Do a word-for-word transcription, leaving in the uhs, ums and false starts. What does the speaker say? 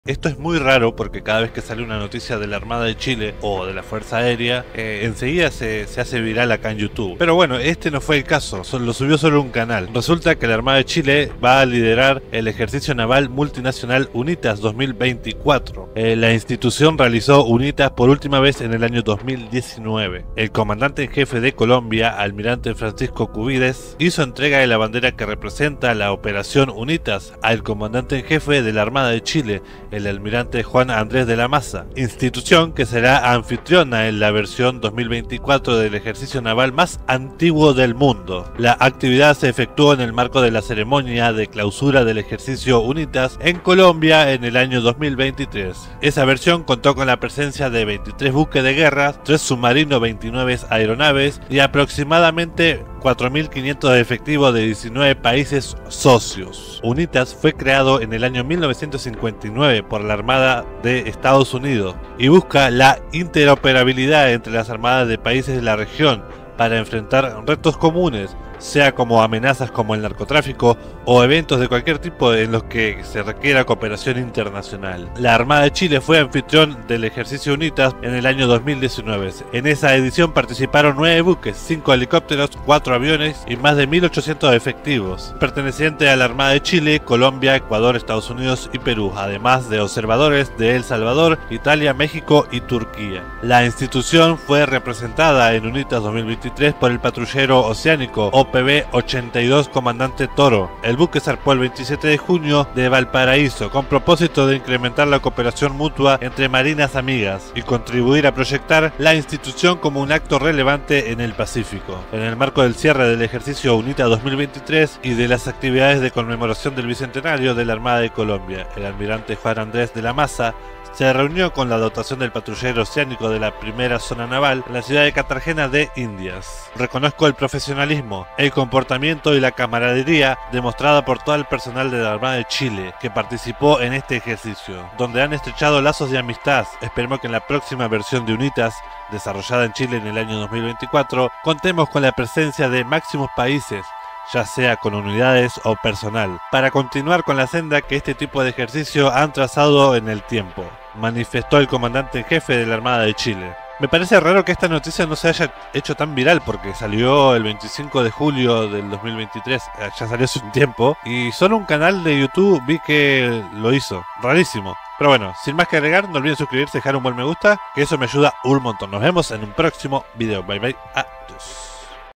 Esto es muy raro porque cada vez que sale una noticia de la Armada de Chile o de la Fuerza Aérea, eh, enseguida se, se hace viral acá en YouTube. Pero bueno, este no fue el caso, solo, lo subió solo un canal. Resulta que la Armada de Chile va a liderar el ejercicio naval multinacional UNITAS dos mil veinticuatro. Eh, la institución realizó UNITAS por última vez en el año dos mil diecinueve. El comandante en jefe de Colombia, almirante Francisco Cubides, hizo entrega de la bandera que representa la operación UNITAS al comandante en jefe de la Armada de Chile, el almirante Juan Andrés de la Maza, institución que será anfitriona en la versión dos mil veinticuatro del ejercicio naval más antiguo del mundo. La actividad se efectuó en el marco de la ceremonia de clausura del ejercicio UNITAS en Colombia en el año dos mil veintitrés. Esa versión contó con la presencia de veintitrés buques de guerra, tres submarinos, veintinueve aeronaves y aproximadamente cuatro mil quinientos efectivos de diecinueve países socios. UNITAS fue creado en el año mil novecientos cincuenta y nueve por la Armada de Estados Unidos y busca la interoperabilidad entre las armadas de países de la región para enfrentar retos comunes, sea como amenazas como el narcotráfico o eventos de cualquier tipo en los que se requiera cooperación internacional. La Armada de Chile fue anfitrión del ejercicio UNITAS en el año dos mil diecinueve. En esa edición participaron nueve buques, cinco helicópteros, cuatro aviones y más de mil ochocientos efectivos, pertenecientes a la Armada de Chile, Colombia, Ecuador, Estados Unidos y Perú, además de observadores de El Salvador, Italia, México y Turquía. La institución fue representada en UNITAS dos mil veintitrés por el patrullero oceánico O P B ochenta y dos Comandante Toro. El buque zarpó el veintisiete de junio de Valparaíso con propósito de incrementar la cooperación mutua entre marinas amigas y contribuir a proyectar la institución como un acto relevante en el Pacífico. En el marco del cierre del ejercicio UNITAS dos mil veintitrés y de las actividades de conmemoración del bicentenario de la Armada de Colombia, el almirante Juan Andrés de la Maza se reunió con la dotación del patrullero oceánico de la primera zona naval en la ciudad de Cartagena de Indias. Reconozco el profesionalismo, el comportamiento y la camaradería demostrada por todo el personal de la Armada de Chile que participó en este ejercicio, donde han estrechado lazos de amistad. Esperemos que en la próxima versión de UNITAS, desarrollada en Chile en el año dos mil veinticuatro, contemos con la presencia de máximos países, ya sea con unidades o personal, para continuar con la senda que este tipo de ejercicio han trazado en el tiempo, manifestó el comandante en jefe de la Armada de Chile. Me parece raro que esta noticia no se haya hecho tan viral porque salió el veinticinco de julio del dos mil veintitrés, ya salió hace un tiempo, y solo un canal de YouTube vi que lo hizo. Rarísimo. Pero bueno, sin más que agregar, no olviden suscribirse y dejar un buen me gusta, que eso me ayuda un montón. Nos vemos en un próximo video. Bye bye. Adiós.